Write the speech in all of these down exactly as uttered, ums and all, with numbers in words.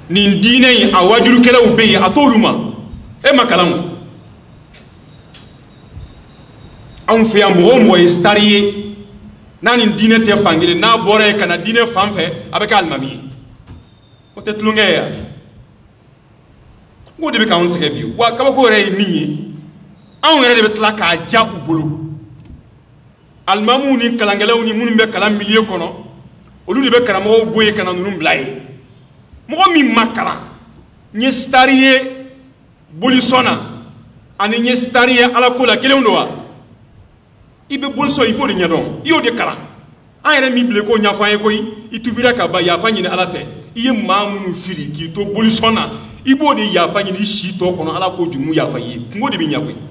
nin diinɛ in a wajurukɛlaw bɛ yen a t'olu ma e ma kalan o anw fɛ yan mɔgɔ o mɔgɔ ye sitari ye n'a nin diinɛ tɛ fankelen n'a bɔra yen ka na diinɛ fan fɛ a bɛ kɛ alimami ye o tɛ tulonkɛ ye yan o de bɛ k'anw sɛgɛn bi wa kabako yɛrɛ ye min ye anw yɛrɛ de bɛ tila k'a ja u bolo alimamuw ni kalankɛlaw ni minnu bɛ kalan milieu kɔnɔ olu de bɛ karamɔgɔw bɔ yen ka na ninnu bila yen mɔgɔ min ma kalan n ye sitari ye bolisɔn na ani n ye sitari ye alako la kelenw don wa i bɛ bolisɔn i b'o de ɲɛdɔn i y'o de kalan an yɛrɛ min bile k'o ɲɛfɔ an ye koyi i tubira ka ban yafa ɲini ala fɛ i ye maa minnu fili k'i to bolisɔn na i b'o de yafa ɲini i si tɔ kɔnɔ ala k'o jurumu yafa i ye kungo de bɛ ɲɛ koyi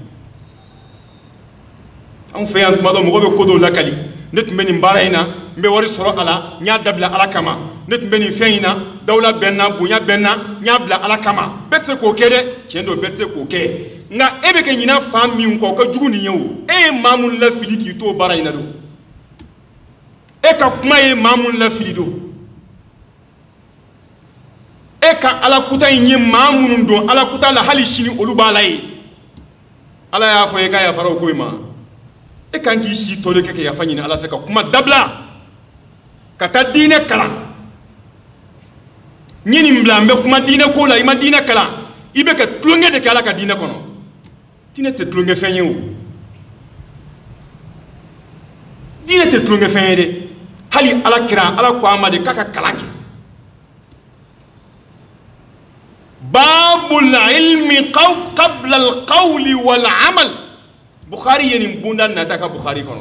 anw fɛ yan tuma dɔ mɔgɔ bɛ ko dɔw lakali ne tun bɛ nin baara in na n bɛ wari sɔrɔ a la n y'a dabila ala kama ne tun bɛ nin fɛn in na dawula bɛ n na bonya bɛ n na n y'a bila ala kama bɛɛ tɛ se k'o kɛ dɛ tiɲɛ don bɛɛ tɛ se k'o kɛ nka e bɛ ka ɲina fan min kɔ o ka jugu nin ye o e ye maa minnu lafili k'i to baara in na don e ka kuma ye maa minnu lafili don e ka ala kuta in ye maa minnu don ala kuta la hali sini olu b'a la ye ala y'a fɔ e k'a yafara o ko in ma e kan k'i si tɔ de kɛ ka yafa ɲini ala fɛ ka kuma dabila ka taa diinɛ kalan n ye nin bila n bɛ kuma diinɛ ko la i ma diinɛ kalan i bɛ ka tulonkɛ de kɛ ala ka diinɛ kɔnɔ diinɛ tɛ tulonkɛ fɛn ye o diinɛ tɛ tulonkɛ fɛn ye dɛ hali ala kira ala ko a ma de k'a ka kalan kɛ babul ilmi qabla al qawli wal amal Bukhari ye nin bunda nata ka Bukhari kɔnɔ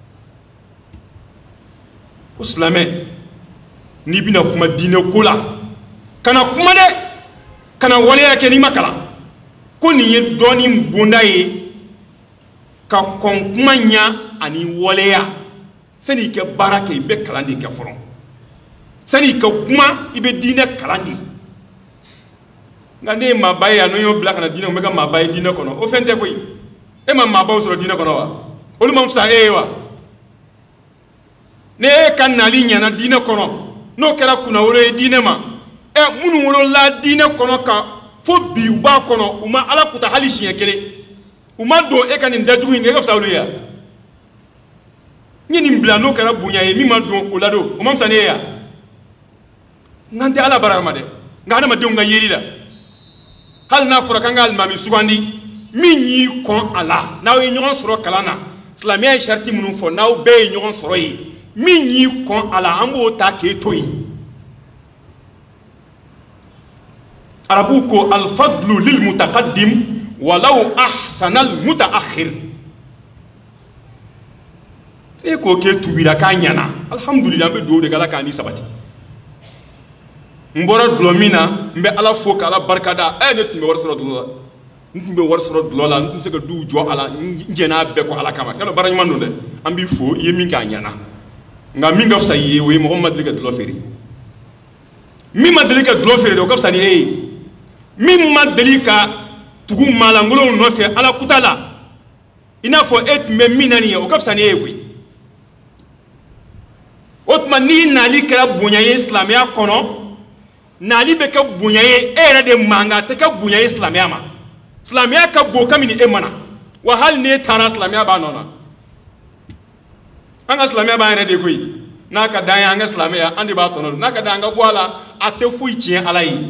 ko silamɛ n'i bɛna kuma diinɛ ko la kana kuma dɛ kana waleya kɛ n'i ma kalan ko nin ye dɔɔni bunda ye ka kɔn kuma ɲa ani waleya sani i kɛ baara kɛ i bɛ kalan de kɛ fɔlɔ sani i ka kuma i bɛ diinɛ kalan de nka ne ye maaba ye yan n'o y'o bila ka na diinɛ o bɛ ka maaba ye diinɛ kɔnɔ o fɛn tɛ koyi e ma maabaw sɔrɔ diinɛ kɔnɔ wa olu ma fisa e ye wa ne e ka nali ɲɛna diinɛ kɔnɔ n'o kɛra kunnawolo ye diinɛ ma ɛ minnu wolola diinɛ kɔnɔ ka fo bi u b'a kɔnɔ u ma ala kuta hali siɲɛ kelen u ma don e ka nin dajugu in kɛ e ka fisa olu ye yan n ye nin bila n'o kɛra bonya ye min ma don o la don o ma fisa ne ye yan n'an tɛ ala baara ma dɛ nka adamadenw ka yeli la hali n'a fɔra k'an ka alimami sugandi min y'i kɔn a la n'aw ye ɲɔgɔn sɔrɔ kalan na silamɛya ye sariti minnu fɔ n'aw bɛɛ ye ɲɔgɔn sɔrɔ yen min y'i kɔn a la an b'o ta k'e to yen arabuw ko alfadlu lil mutaqaddim walaw ahsana al mutaakhir e ko k'e tubira k'a ɲana alhamdulillah an bɛ dugawu de kɛ ala k'a ni sabati n bɔra dulɔ min na n bɛ ala fo k'ala barikada ɛ ne tun bɛ wari sɔrɔ dulɔ la n tun bɛ wari sɔrɔ dulɔ la n tun bɛ se ka duw jɔ a la n jɛn'a bɛɛ kɔ ala kama yalɔ baara ɲuman don dɛ an b'i fo i ye min k'a ɲana nka min ka fisa i ye o ye mɔgɔ min ma deli ka dulɔ feere min ma deli ka dulɔ feere de o ka fisa ni e ye min ma deli ka tugu maalankolonw nɔfɛ ala kuta la i n'a fɔ e tun bɛ min na nin ye o ka fisa ni e ye koyi o tuma n'i nali kɛra bonya ye silamɛya kɔnɔ nali bɛ kɛ bonya ye e yɛrɛ de man kan a tɛ kɛ bonya ye silamɛya ma silamɛya ka bon kabini e ma na wa hali n'e taara silamɛya b'a nɔ na an ka silamɛya b'an yɛrɛ de koyi n'a ka d'an ye an ka silamɛya an de b'a tɔnɔ n'a ka d'an ka bɔ a la a tɛ foyi tiɲɛ ala ye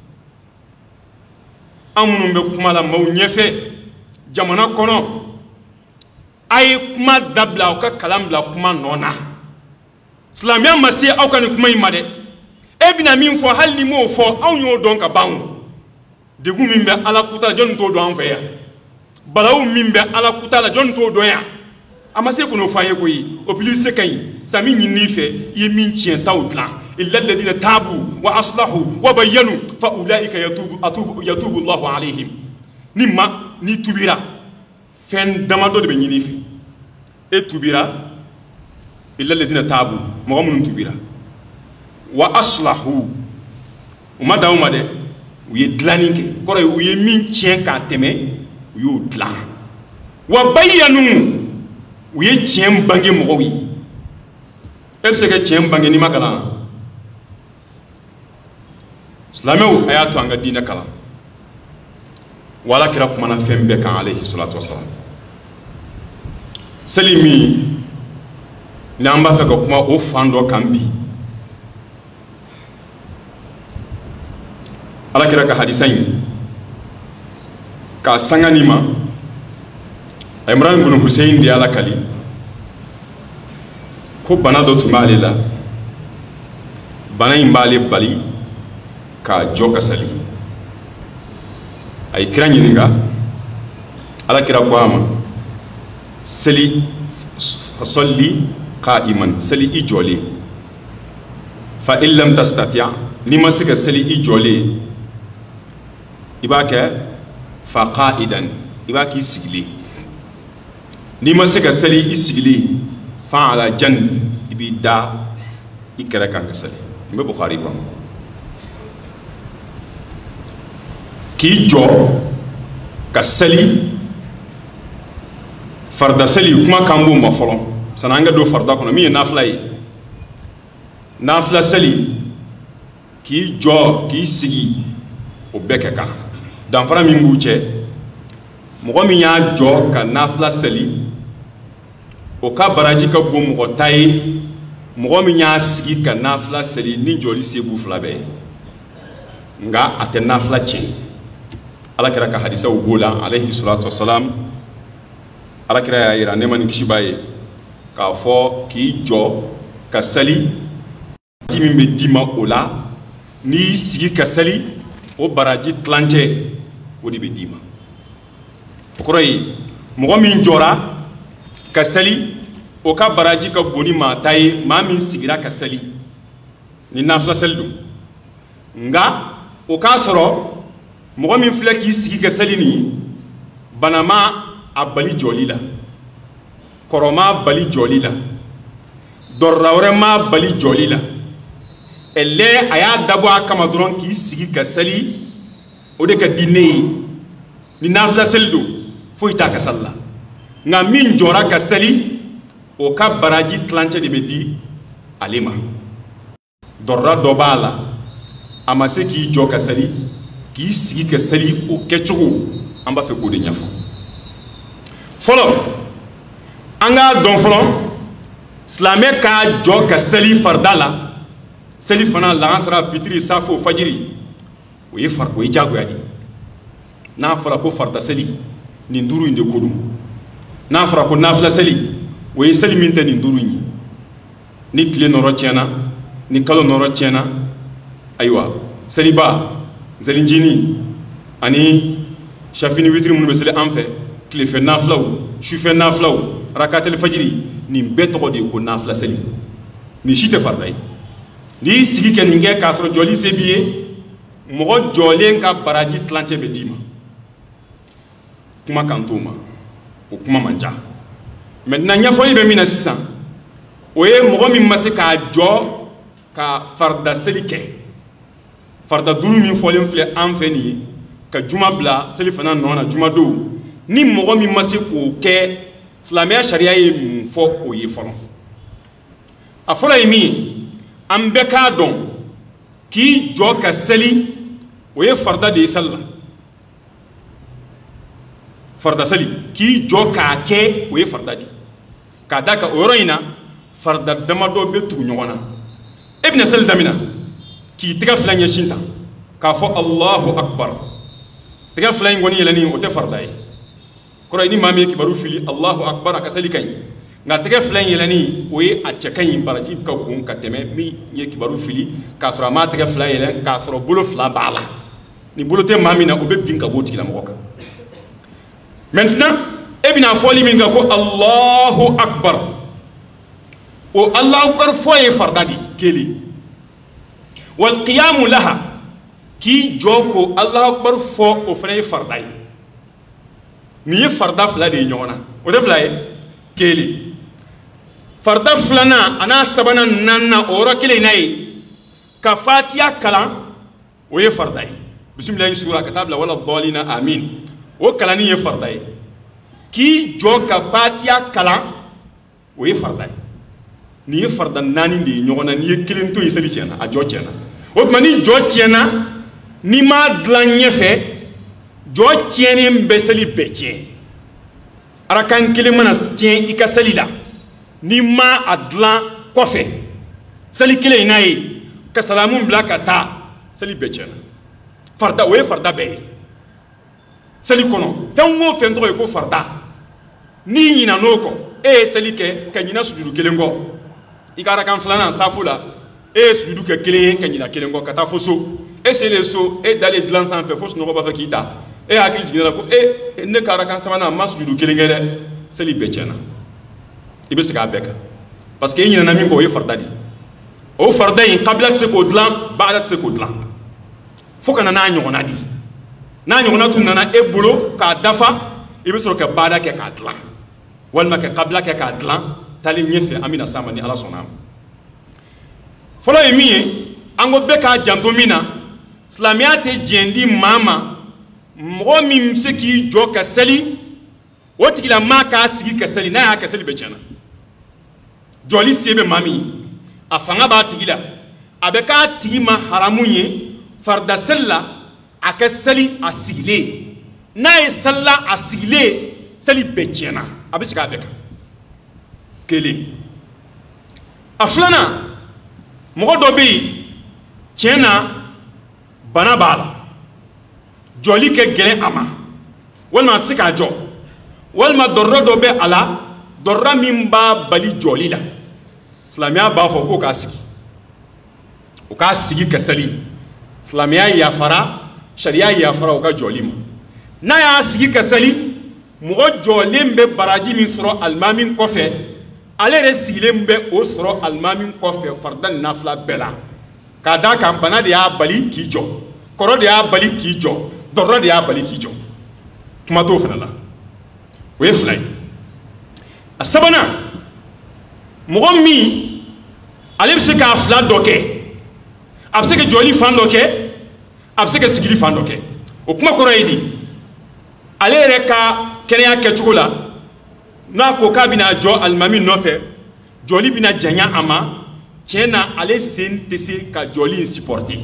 an minnu bɛ kuma la maaw ɲɛfɛ jamana kɔnɔ a ye kuma dabila aw ka kalan bila kuma nɔ na silamɛya ma se aw ka nin kuma in ma dɛ e bɛna min fɔ hali ni m'o fɔ anw y'o dɔn ka ban o degun min bɛ ala kuta la jɔnni t'o dɔn an fɛ yan balawu min bɛ ala kuta la jɔnni t'o dɔn yan a ma se k'o fɔ an ye koyi o plus se ka ɲi sa min ɲin'i fɛ i ye min tiɲɛtaw dilan illa alladhina tabu wa aslahu wa bayyanu fa ulaika yatubu atubu yatubu Allahu alayhim ni ma ni tubira fɛn damadɔ de bɛ ɲin'i fɛ e tubira illa alladhina tabu mɔgɔ minnu tubira wa aslahu u ma d'aw ma dɛ u ye dilanni kɛ kɔrɔ ye u ye min tiɲɛ k'a tɛmɛ u y'o dilan wa bayyanu u ye tiɲɛ bange mɔgɔw ye e bɛ se ka tiɲɛ bange n'i ma kalan silamɛw a y'a to an ka diinɛ kalan wala kira kumana fɛn bɛɛ kan alayhi salatu wasalam seli min n'an b'a fɛ ka kuma o fan dɔ kan bi ala kira ka hadisa in k'a sanga nin ma Imran ibn Hussein de ala kali ko bana dɔ tun b'ale la bana in b'ale bali k'a jɔ ka sali a ye kira ɲininka ala kira ko a ma seli fasalli qa'iman seli i jɔlen fa in lam tastati' n'i ma se ka seli i jɔlen i b'a kɛ fa qa'idan i b'a k'i sigilen n'i ma se ka seli i sigilen fa ala janb i b'i da i kɛrɛ kan ka seli n bɛ Bukhari kɔnɔ k'i jɔ ka seli farda seli kuma kan b'o ma fɔlɔ san'an an ka don farda kɔnɔ min ye nafila ye nafila seli k'i jɔ k'i sigi o bɛɛ kɛ kan danfara min b'u cɛ mɔgɔ min y'a jɔ ka nafila seli o ka baraji ka bon mɔgɔ ta ye mɔgɔ min y'a sigi ka nafila seli ni jɔli se b'u fila bɛɛ nka a tɛ nafila tiɲɛ ala kira ka hadisaw b'o la alayhi salatu wasalam ala kira y'a yira ne ma ni kisi b'a ye k'a fɔ k'i jɔ ka seli baraji min bɛ d'i ma o la n'i y'i sigi ka seli o baraji tilancɛ o de bɛ d'i ma o kɔrɔ ye mɔgɔ min jɔra ka seli o ka baraji ka bon ni maa ta ye maa min sigira ka seli ni nafila seli don nka o k'a sɔrɔ mɔgɔ min filɛ k'i sigi ka seli nin bana ma a bali jɔli la kɔrɔ ma bali jɔli la dɔrɔra wɛrɛ ma bali jɔli la ɛlɛ a y'a dabɔ a kama dɔrɔn k'i sigi ka seli o de ka di ne ye ni nafila seli don foyi t'a ka sali la nka min jɔra ka seli o ka baraji tilancɛ de bɛ di ale ma dɔrɔra dɔ b'a la a ma se k'i jɔ ka seli k'i sigi ka seli o kɛcogo an b'a fɛ k'o de ɲɛfɔ fɔlɔ an k'a dɔn fɔlɔ silamɛ k'a jɔ ka seli farida la seli fana lansara fitiri safo fajiri o ye far o ye jagoya de n'a fɔra ko farida seli nin duuru in de ko don n'a fɔra ko nafila seli o ye seli min tɛ nin duuru in ye ni tile nɔrɔ tiɲɛna ni kalo nɔrɔ tiɲɛna ayiwa seliba zelinjini ani shafini witiri minnu bɛ seli an fɛ tilefɛ nafilaw sufɛ nafilaw rakatɛli fajiri nin bɛɛ tɔgɔ de ye ko nafila seli nin si tɛ farida ye n'i y'i sigi kɛ nin kɛ k'a sɔrɔ jɔli se b'i ye mɔgɔ jɔlen ka baraji tilancɛ bɛ d'i ma kuma kan t'o ma o kuma man ca maintenant ɲɛfɔli bɛ min na sisan o ye mɔgɔ min ma se k'a jɔ ka farida seli kɛ farida duuru min fɔlen filɛ an fɛ nin ye ka juma bila seli fana nɔ na juma don ni mɔgɔ min ma se k'o kɛ silamɛya sariya ye mun fɔ o ye fɔlɔ a fɔlɔ ye min ye an bɛɛ k'a dɔn k'i jɔ ka seli o ye farida de ye sali la farida seli k'i jɔ k'a kɛ o ye farida de ye k'a da kan o yɔrɔ in na farida damadɔ bɛ tugu ɲɔgɔn na e bɛna seli daminɛ k'i tɛgɛ fila ɲɛsin ta k'a fɔ Allahu akbar tɛgɛ fila in kɔni yɛlɛni o tɛ farida ye kɔrɔ ni maa min ye kibaru fili Allahu akbar a ka seli ka ɲi nka tɛgɛ fila in yɛlɛni o ye a cɛ ka ɲi baraji ka bon ka tɛmɛ min ye kibaru fili k'a sɔrɔ a m'a tɛgɛ fila yɛlɛ k'a sɔrɔ bolo fila b'a la ni bolo tɛ maa min na o bɛ bin ka bɔ o tigilamɔgɔ kan maintenant e bɛna fɔli min kan ko Allahu akbar o Allahu akbar fɔ ye farida de kelen wal qiyamu laha k'i jɔ ko Allahu akbar fɔ o fana ye farida ye nin ye farida fila de ye ɲɔgɔn na o tɛ fila ye kelen farida filanan a n'a sabanan naaninan o yɔrɔ kelen in na ye ka fatiya kalan o ye farida ye bisimilahi sura ka taa bila wala dɔɔlina amin o kalanni ye farida ye k'i jɔ ka fatiya kalan o ye farida ye nin ye farida naani de ye ɲɔgɔn na n'i ye kelen to yen seli tiɲɛna a jɔ tiɲɛna o tuma ni jɔ tiɲɛna ni ma dilan ɲɛfɛ jɔ tiɲɛnen bɛ seli bɛɛ tiɲɛ arakan kelen mana tiɲɛ i ka seli la ni ma a dilan kɔfɛ seli kelen in n'a ye ka salamu bila ka taa seli bɛɛ tiɲɛna farida o ye farida bɛɛ ye seli kɔnɔ fɛn o fɛn tɔgɔ ye ko farida n'i ɲina n'o kɔ e ye seli kɛ ka ɲina sujudu kelen kɔ i ka arakan filanan safu la e ye sujudu kɛ kelen ye ka ɲina kelen kɔ ka taa fo so e selen so e dalen dilan sanfɛ fo sunɔgɔ b'a fɛ k'i ta e hakili jiginna ko e ne ka arakan sabanan ma sujudu kelen kɛ dɛ seli bɛɛ tiɲɛna i bɛ segin a bɛɛ kan parce que i ɲinana min kɔ o ye farida de ye o farida in kabila tɛ se k'o dilan baara tɛ se k'o dilan fo ka na n'a ɲɔgɔnna di n'a ɲɔgɔnna tun nana e bolo k'a dafa i bɛ sɔrɔ ka baara kɛ k'a dilan walima ka kabila kɛ k'a dilan taalen ɲɛfɛ an bɛna s'a ma ni ala sɔnna a ma fɔlɔ ye min ye an ko bɛɛ k'a janto min na silamɛya tɛ diɲɛ di maa ma mɔgɔ min bɛ se k'i jɔ ka seli o tigilamaa k'a sigi ka seli n'a y'a kɛ seli bɛɛ tiɲɛna jɔli se bɛ maa min ye a fanga b'a tigi la a bɛ k'a tigi ma haramu ye farida seli la a kɛ seli a sigilen n'a ye seli la a sigilen seli bɛɛ tiɲɛna a bɛ segin a bɛɛ kan kelen a filanan mɔgɔ dɔ bɛ yen tiɲɛ na bana b'a la jɔli kɛ gɛlɛn a ma walima a tɛ se k'a jɔ walima dɔrɔrɔ dɔ bɛ a la dɔrɔrɔ min b'a bali jɔli la silamɛya b'a fɔ ko k'a sigi o k'a sigi ka seli silamɛya yafara sariya yafara o ka jɔli ma n'a y'a sigi ka seli mɔgɔ jɔlen bɛ baraji min sɔrɔ alimami kɔfɛ ale yɛrɛ sigilen bɛ o sɔrɔ alimami kɔfɛ farida ni nafila bɛɛ la k'a d'a kan bana de y'a bali k'i jɔ kɔrɔ de y'a bali k'i jɔ dɔrɔrɔ de y'a bali k'i jɔ kuma t'o fana la o ye fila ye a sabanan mɔgɔ min ale bɛ se k'a fila dɔ kɛ a bɛ se ka jɔli fan dɔ kɛ a bɛ se ka sigili fan dɔ kɛ o kuma kɔrɔ ye di ale yɛrɛ ka kɛnɛya kɛcogo la n'a ko k'a bɛna jɔ alimami nɔfɛ jɔli bɛna janya a ma tiɲɛ na ale sen tɛ se ka jɔli in supporter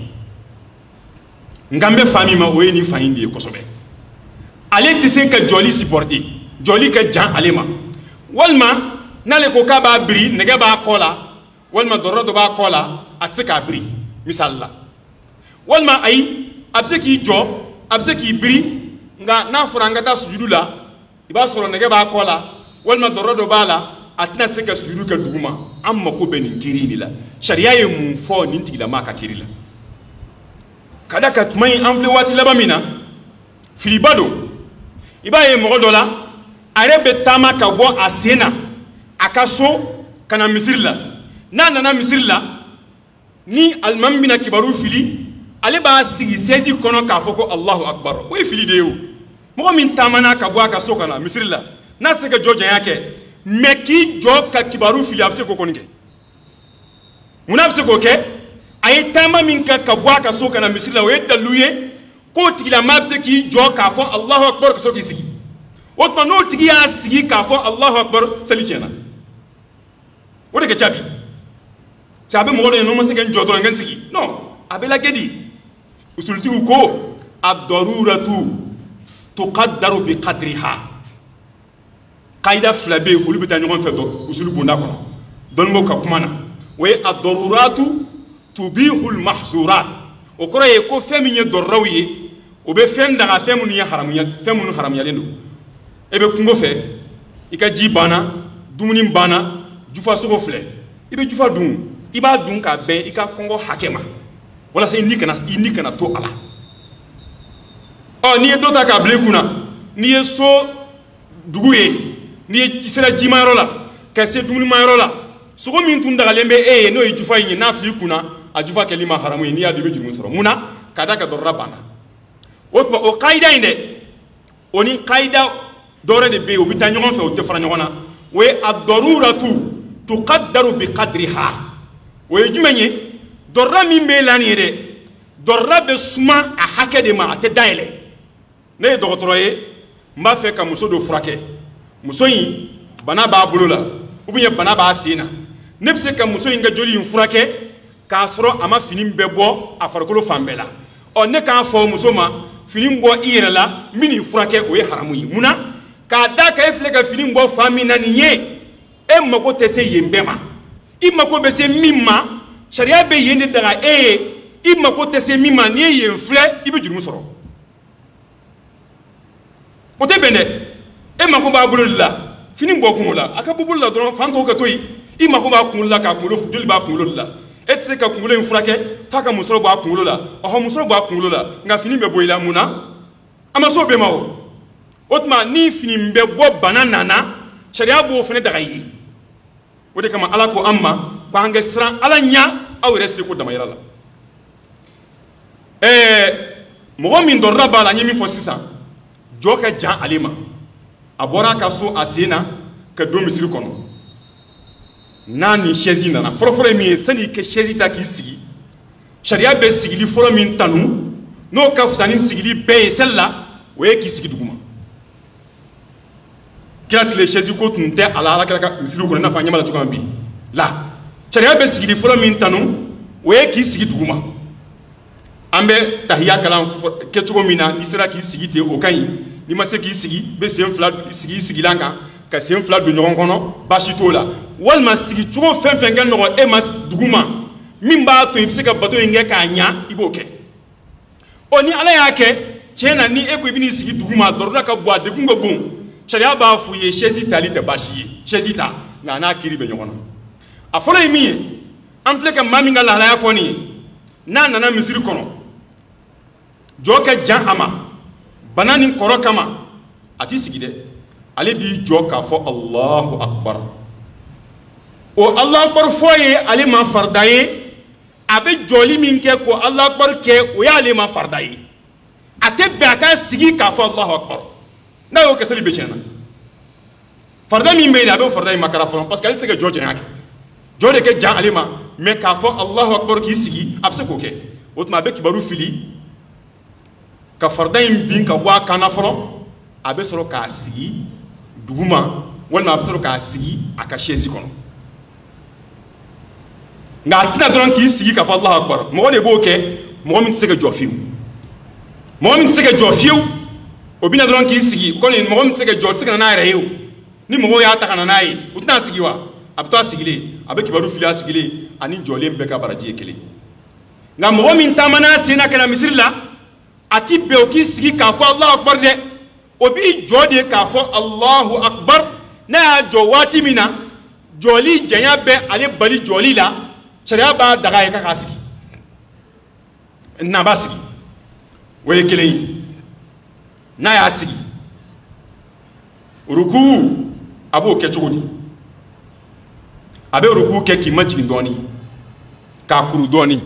nka n bɛ fa min ma o ye nin fa in de ye kosɛbɛ ale tɛ se ka jɔli supporter jɔli ka jan ale ma walima n'ale ko k'a b'a biri nɛgɛ b'a kɔ la walima dɔrɔrɔ dɔ b'a kɔ la a tɛ se k'a biri misali la walima ayi a bɛ se k'i jɔ a bɛ se k'i biri nka n'a fɔra an ka taa sujudu la i b'a sɔrɔ nɛgɛ b'a kɔ la walima dɔrɔrɔ dɔ b'a la a tɛna se ka sujudu kɛ duguma an mako bɛ nin kiiri in de la sariya ye mun fɔ nin tigilamaa ka kiiri la ka da ka tuma in an filɛ waati laban min na filiba don i b'a ye mɔgɔ dɔ la a yɛrɛ bɛ taama ka bɔ a sen na a ka so ka na misiri la n'a nana misiri la ni alimami bɛna kibaru fili ale b'a sigi sɛsi kɔnɔ k'a fɔ ko alahu akbar o ye fili de ye o mɔgɔ min taamana ka bɔ a ka so ka na misiri la n'a tɛ se ka jɔ janya kɛ mɛ k'i jɔ ka kibaru fili a bɛ se k'o kɔni kɛ munna a bɛ se k'o kɛ a ye taama min kɛ ka bɔ a ka so ka na misiri la o ye dalilu ye k'o tigilamaa bɛ se k'i jɔ k'a fɔ alahu akbar ka so k'i sigi o tuma n'o tigi y'a sigi k'a fɔ alahu akbar seli tiɲɛna o de kɛ ca bi ca a bɛ mɔgɔ dɔ ye n'o ma se ka n jɔ dɔrɔn n ka n sigi non a bɛ lajɛ de usulitigiw ko a daruratu tuqaddaru bi qadriha kayida fila bɛ yen olu bɛ taa ɲɔgɔn fɛ dɔ usuli bonda kɔnɔ dɔnnibaaw ka kuma na o ye a daruratu tubihul mahzurat o kɔrɔ ye ko fɛn min ye dɔrɔrɔw ye o bɛ fɛn daga fɛn minnu ye haramuya fɛn minnu haramuyalen don e bɛ kungo fɛ i ka ji banna dumuni banna jufa sogo filɛ i bɛ jufa dun i b'a dun k'a bɛn i ka kɔngɔ hakɛ ma walasa i ni kana i ni kana to a la ɔ n'i ye dɔ ta k'a bila i kunna n'i ye so dugu ye n'i ye sera jimayɔrɔ la ka se dumunimayɔrɔ la sogo min tun dagalen bɛ e ye n'o ye jufa in ye n'a fili i kunna a jufa kɛli ma haramu ye n'i y'a dun i bɛ jurumi sɔrɔ munna k'a da ka dɔrɔra banna o tuma o kayida in dɛ o ni kayida dɔwɛrɛ de bɛ yen o bɛ taa ɲɔgɔn fɛ o tɛ fara ɲɔgɔn na o ye a daruratu tuqaddaru bi qadriha o ye jumɛn ye dɔrɔra min bɛ la nin ye dɛ dɔrɔra bɛ suma a hakɛ de ma a tɛ dayɛlɛ ne ye dɔgɔtɔrɔ ye n b'a fɛ ka muso dɔ furakɛ muso in bana b'a bolo la ou bien bana b'a sen na ne bɛ se ka muso in ka joli in furakɛ k'a sɔrɔ a ma fini bɛɛ bɔ a farikolo fan bɛɛ la ɔ ne k'a fɔ muso ma fini bɔ i yɛrɛ la min n'i furakɛ o ye haramu ye mun na k'a da ka e filɛ ka fini bɔ fa min na nin ye e mako tɛ se yen bɛɛ ma i mako bɛ se min ma sariya bɛ yen de daga e ye i mako tɛ se min ma n'i ye yen filɛ i bɛ jurumu sɔrɔ o tɛ bɛn dɛ e mako b'a bolo de la fini bɔ kungo la a ka bɔ bolo la dɔrɔn fan tɔw ka to yen i mako b'a kunkolo la k'a kunkolo joli b'a kunkolo de la e tɛ se ka kunkolo in furakɛ f'a ka musɔrɔ bɔ a kunkolo la ɔhɔ musɔrɔ bɔ a kunkolo la nka fini bɛ bɔ i la mun na a ma se o bɛɛ ma o o tuma ni fini bɛ bɔ bana nana sariya b'o fana daga i ye o de kama ala ko an ma k'an ka siran ala ɲɛ aw yɛrɛ seko damayira la ɛɛ mɔgɔ min dɔrɔra b'a la n ye min fɔ sisan jɔ ka jan ale ma a bɔra a ka so a sen na ka don misiri kɔnɔ n'a ni chaise nana fɔlɔfɔlɔ ye min ye sani i ka chaise ta k'i sigi sariya bɛ sigili fɔlɔ min tanu n'o ka fisa ni sigili bɛɛ ye seli la o ye k'i sigi duguma kira tile chaise ko tun tɛ a la ala kira ka misiri kɔnɔ i n'a fɔ an ɲɛ b'a la cogoya min bi la sariya bɛ sigili fɔlɔ min tanu o ye k'i sigi duguma an bɛ tahiya kalan kɛ cogo min na n'i sera k'i sigi ten o ka ɲi n'i ma se k'i sigi i bɛ sen fila sigi i sigilan kan ka sen fila don ɲɔgɔn kɔnɔ baasi t'o la walima sigi cogo fɛn fɛn ka nɔgɔ e ma duguma min b'a to i bɛ se ka bato in kɛ k'a ɲa i b'o kɛ ɔ ni ala y'a kɛ tiɲɛ na ni e ko i bɛ n'i sigi duguma dɔrɔda ka bon a degun ka bon sariya b'a fɔ i ye chaise tali tɛ baasi ye chaise ta nka a n'a kiri bɛ ɲɔgɔn na a fɔlɔ ye min ye an filɛ ka maa min ka lahalaya fɔ nin ye n'a nana misiri kɔnɔ jɔ ka jan a ma bana nin kɔrɔ kama a t'i sigi dɛ ale b'i jɔ k'a fɔ Allahu Akbar o Allahu Akbar fɔ ye ale ma farida ye a bɛ jɔli min kɛ ko Allahu Akbar kɛ o y'ale ma farida ye a tɛ bɛn a ka sigi k'a fɔ Allahu Akbar n'a y'o kɛ seli bɛ tiɲɛ na farida min bɛ yen a bɛ o farida in makara fɔlɔ parce que ale tɛ se ka jɔ janya kɛ jɔ de kɛ jan ale ma mais k'a fɔ Allahu Akbar k'i sigi a bɛ se k'o kɛ o tuma a bɛ kibaru fili ka farida in bin ka bɔ a kan na fɔlɔ a bɛ sɔrɔ k'a sigi duguma walima a bɛ sɔrɔ k'a sigi a ka chaise kɔnɔ nka a tɛna dɔrɔn k'i sigi k'a fɔ Allahu Akbar mɔgɔ de b'o kɛ mɔgɔ min tɛ se ka jɔ fiyewu mɔgɔ min tɛ se ka jɔ fiyewu o bɛna dɔrɔn k'i sigi kɔni mɔgɔ min tɛ se ka jɔ tɛ se ka na n'a yɛrɛ ye o ni mɔgɔw y'a ta ka na n'a ye o tɛna sigi wa a bɛ to a sigilen a bɛ kibaru fili a sigilen ani jɔlen bɛɛ ka baraji ye kelen nka mɔgɔ min taama n'a sen na ka na misiri la a ti bɛn o k'i sigi k'a fɔ Allahu Akbar dɛ o b'i jɔ de k'a fɔ Allahu Akbar n'a y'a jɔ waati min na jɔli janya bɛ ale bali jɔli la sariya b'a daga ye k'a sigi n'a b'a sigi o ye kelen ye n'a y'a sigi ruku a b'o kɛ cogo di a bɛ ruku kɛ k'i ma jigin dɔɔnin k'a kuru dɔɔnin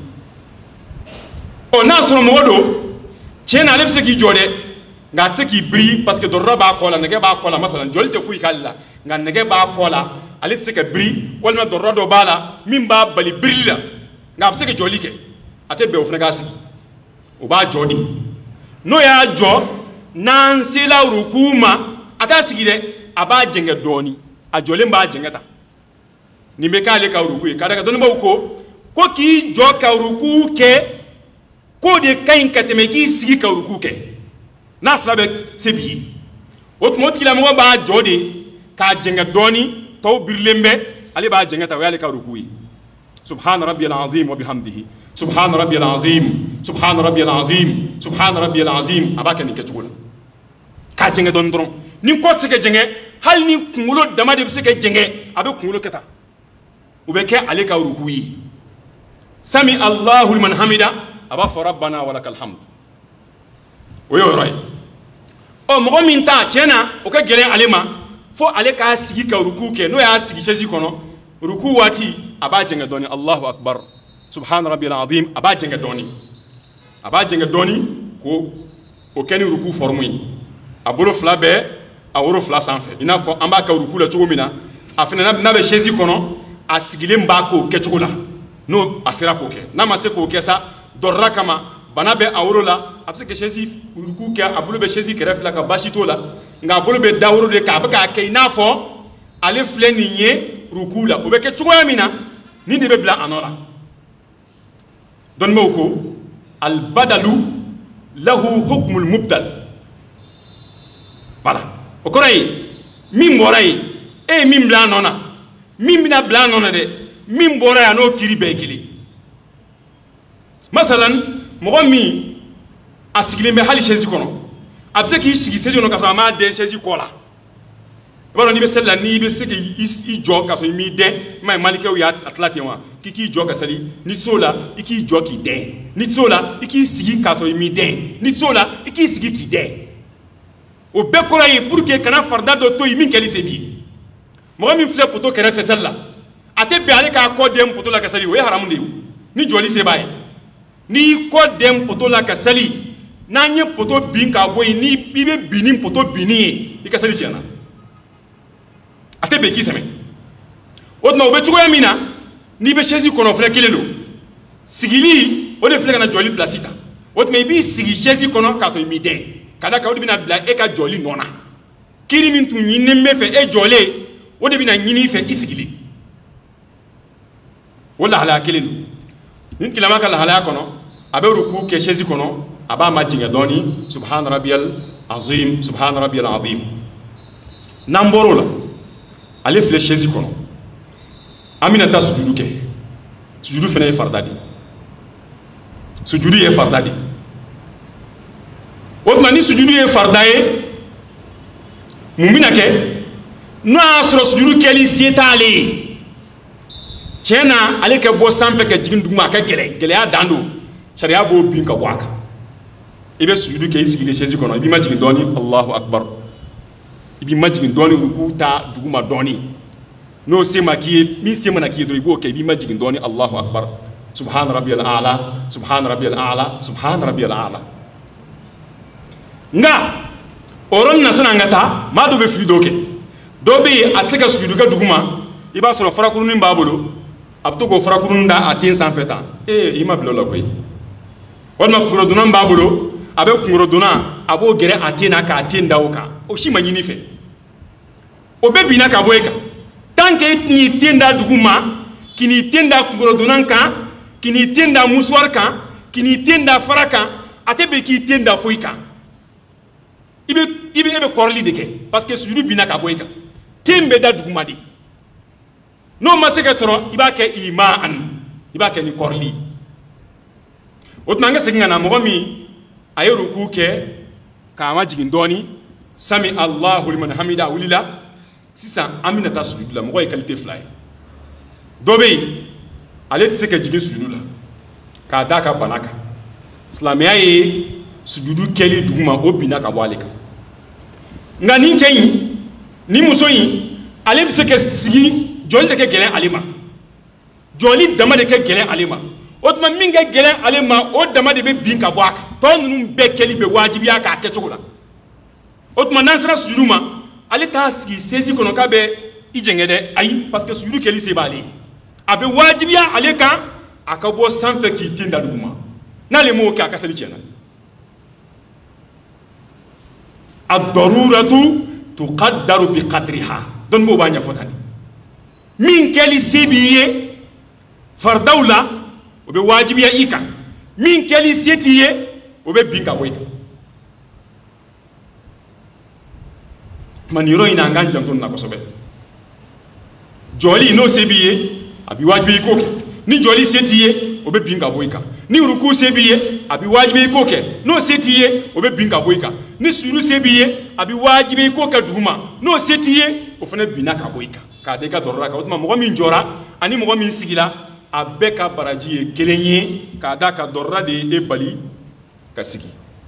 ɔ n'a sɔrɔ mɔgɔ don tiɲɛ na ale bɛ se k'i jɔ dɛ nka a tɛ se k'i biri parce que dɔrɔrɔ b'a kɔ la nɛgɛ b'a kɔ la masalan jɔli tɛ foyi k'ale la nka nɛgɛ b'a kɔ la ale tɛ se ka biri walima dɔrɔrɔ dɔ b'a la min b'a bali birili la nka a bɛ se ka jɔli kɛ a tɛ bɛn o fana k'a sigi o b'a jɔ de n'o y'a jɔ n'an sela ruku ma a t'a sigi dɛ a b'a jɛngɛ dɔɔnin a jɔlen b'a jɛngɛ ta nin bɛ k'ale ka ruku ye k'a da ka dɔnnibaw ko ko k'i jɔ ka ruku kɛ k'o de ka ɲi ka tɛmɛ k'i sigi ka ruku kɛ n'a fila bɛ se b'i ye o tuma o tigilamɔgɔ b'a jɔ de k'a jɛngɛ dɔɔnin tɔw birilen bɛ ale b'a jɛngɛ ta o y'ale ka ruku ye subhana rabbiyal azim wa bihamdihi subhana rabbiyal azim subhana rabbiyal azim subhana rabbiyal azim a b'a kɛ nin kɛcogo la k'a jɛngɛ dɔɔnin dɔrɔn ni kɔ tɛ se ka jɛngɛ hali ni kunkolo dama de bɛ se ka jɛngɛ a bɛ kunkolo kɛ tan o bɛ kɛ ale ka ruku ye sami Allahu liman hamida a b'a fɔ rabbana walakal hamd o ye o yɔrɔ ye ɔ mɔgɔ min ta tiɲɛ na o ka gɛlɛn ale ma fo ale k'a sigi ka ruku kɛ n'o y'a sigi chaise kɔnɔ ruku waati a b'a jɛngɛ dɔɔnin Allahu akbar subhana rabbiyal azim a b'a jɛngɛ dɔɔnin a b'a jɛngɛ dɔɔnin ko o kɛ ni ruku forme ye a bolo fila bɛɛ a woro fila sanfɛ i n'a fɔ an b'a kɛ ruku la cogo min na a fana n'a bɛ chaise kɔnɔ a sigilen b'a k'o kɛcogo la n'o a sera k'o kɛ n'a ma se k'o kɛ sa dɔrɔra kama bana bɛ a woro la a bɛ se ka chaise ruku kɛ a bolo bɛ chaise kɛrɛfɛ la ka baasi t'o la nka a bolo bɛ da woro de kan a bɛ k'a kɛ i n'a fɔ ale filɛ nin ye ruku la o bɛ kɛ cogoya min na nin de bɛ bila a nɔ la dɔnnibaw ko albadalu lahu hukmul mubdal. Voilà. O kɔrɔ ye min bɔra ye e ye min bila a nɔ na min bɛna bila a nɔ na dɛ min bɔra yan n'o kiri bɛɛ ye kelen. Masalan mɔgɔ min a sigilen bɛ hali chaise kɔnɔ a bɛ se k'i sigi chaise kɔnɔ k'a sɔrɔ a m'a dɛn chaise kɔ la. I b'a dɔn n'i bɛ seli la n'i bɛ se k'i jɔ k'a sɔrɔ i m'i dɛn i m'a ye malikɛw y'a tila ten wa k'i k'i jɔ ka seli n'i tɛ se o la i k'i jɔ k'i dɛn n'i tɛ se o la i k'i sigi k'a sɔrɔ i m'i dɛn n'i tɛ se o la i k'i sigi k'i dɛn. O bɛɛ kɔrɔ ye pour que kana farida dɔ to yen min kɛli se b'i ye. Mɔgɔ min filɛ poto kɛrɛfɛ seli la a tɛ bɛn ale k'a kɔ dɛn poto la ka seli o ye haramu de ye ni jɔli se b'a ye. N'i y'i kɔ dɛn poto la ka seli n'an ye poto bin k'a bɔ yen ni i bɛ bin ni poto binni ye i ka seli tiɲɛna. A tɛ bɛn k'i sɛmɛ. O tuma o bɛ cogoya min na n'i bɛ chaise kɔnɔ filɛ kelen don sigili o de filɛ ka na jɔli place ta o tuma i b'i sigi chaise kɔnɔ k'a sɔrɔ i m'i dɛn ka da kan o de bɛna bila e ka jɔli nɔ na kiri min tun ɲininen bɛ fɛ e jɔlen o de bɛna ɲini i fɛ i sigilen o lahalaya kelen don ni tilema ka lahalaya kɔnɔ a bɛ ruku kɛ chaise kɔnɔ a b'a ma jigin dɔɔni subhana rabbiyal azim subhana rabbiyal azim n'an bɔr'o la ale filɛ chaise kɔnɔ an bɛna taa sujudu kɛ sujudu fana ye farida de sujudu ye farida de o tuma ni sujudu ye farida ye mun bɛna kɛ n'o y'a sɔrɔ sujudu kɛli se t'ale ye tiɲɛ na ale ka bɔ sanfɛ ka jigin duguma a ka gɛlɛn gɛlɛya dan don sariya b'o bin ka bɔ a kan i bɛ sujudu kɛ i sigilen chaise kɔnɔ i b'i ma jigin dɔɔni Allahu akbar i b'i ma jigin dɔɔni ruku ta duguma dɔɔni n'o se ma k'i ye min se mana k'i ye dɔrɔn i b'o kɛ i b'i ma jigin dɔɔni Allahu akbar subhana rabbiyal a'la subhana rabbiyal a'la subhana rabbiyal a'la. Nka o yɔrɔnin na sani an ka taa maa dɔ bɛ fili dɔ kɛ dɔw bɛ yen a tɛ se ka sujudu kɛ duguma i b'a sɔrɔ farakurunin b'a bolo a bɛ to k'o farakurunin da a ten sanfɛ tan ee i ma bila o la koyi walima kunkolodonna b'a bolo a bɛ kunkolodonna a b'o gɛrɛ a ten na k'a ten da o kan o si ma ɲini fɛ o bɛɛ binna ka bɔ e kan tant que e t'i ten da duguma k'i n'i ten da kunkolodonna kan k'i n'i ten da musuwari kan k'i n'i ten da fara kan a tɛ bɛn k'i ten da foyi kan i bɛ i bɛ e bɛ kɔrɔli de kɛ parce que sujudu binna ka bɔ e kan ten bɛ da duguma de n'o ma se ka sɔrɔ i b'a kɛ imaan i b'a kɛ ni kɔrɔli o tuma an ka segin ka na mɔgɔ min a ye ruku kɛ k'a ma jigin dɔɔni sami Allahu liman hamida a wulila sisan an bɛna taa sujudu la mɔgɔ ye qualité fila ye dɔ bɛ yen ale tɛ se ka jigin sujudu la k'a da ka bana kan silamɛya ye sujudu kɛli duguma o binna ka bɔ ale kan nka nin cɛ in nin muso in ale bɛ se ka sigi jɔli de kɛ gɛlɛn ale ma jɔli dama de kɛ gɛlɛn ale ma o tuma min kɛ gɛlɛn ale ma o dama de bɛ bin ka bɔ a kan tɔ ninnu bɛɛ kɛli bɛ wajibiya k'a kɛcogo la o tuma n'an sera sujudu ma ale t'a sigi chaise kɔnɔ k'a bɛ i jɛngɛ dɛ ayi parce que sujudu kɛli se b'ale ye a bɛ wajibiya ale kan a ka bɔ sanfɛ k'i ten da duguma n'ale m'o kɛ a ka seli tiɲɛna ad-daruratu tuqaddaru bi qadriha dɔnni b'o b'a ɲɛfɔ tan de min kɛli se b'i ye faridaw la o bɛ wajibiya i kan min kɛli se t'i ye o bɛ bin ka bɔ i kan tuma nin yɔrɔ in na an k'an janto nin na kosɛbɛ jɔli n'o se b'i ye a bɛ wajibiya i k'o kɛ ni jɔli se t'i ye o bɛ bin ka bɔ i kan ni ruku se b'i ye a bɛ wajibiya i k'o kɛ n'o se t'i ye o bɛ bin ka bɔ i kan ni sujudu se b'i ye a bɛ wajibiya i k'o kɛ duguma n'o se t'i ye o fana binna ka bɔ i kan k'a da i ka dɔrɔra kan o tuma mɔgɔ min jɔra ani mɔgɔ min sigila a bɛɛ ka baraji ye kelen ye k'a da ka dɔrɔra de ye e bali ka sigi